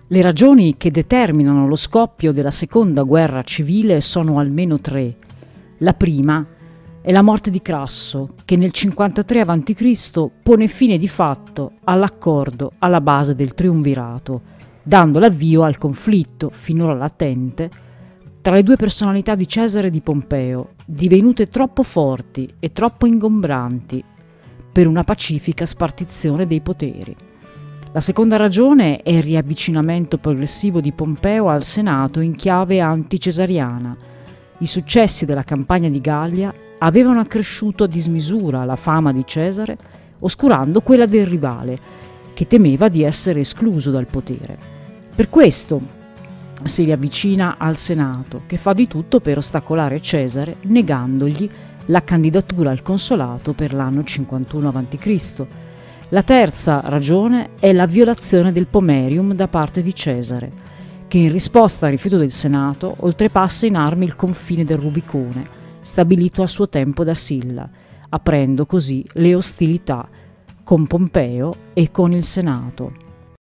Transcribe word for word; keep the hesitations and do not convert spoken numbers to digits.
Le ragioni che determinano lo scoppio della seconda guerra civile sono almeno tre. La prima è la morte di Crasso, che nel cinquantatré avanti Cristo pone fine di fatto all'accordo alla base del triumvirato, dando l'avvio al conflitto, finora latente, tra le due personalità di Cesare e di Pompeo, divenute troppo forti e troppo ingombranti per una pacifica spartizione dei poteri. La seconda ragione è il riavvicinamento progressivo di Pompeo al Senato in chiave anticesariana. I successi della campagna di Gallia avevano accresciuto a dismisura la fama di Cesare, oscurando quella del rivale, che temeva di essere escluso dal potere. Per questo si riavvicina al Senato, che fa di tutto per ostacolare Cesare, negandogli la candidatura al consolato per l'anno cinquantuno avanti Cristo. La terza ragione è la violazione del pomerium da parte di Cesare, che in risposta al rifiuto del Senato oltrepassa in armi il confine del Rubicone, stabilito a suo tempo da Silla, aprendo così le ostilità con Pompeo e con il Senato.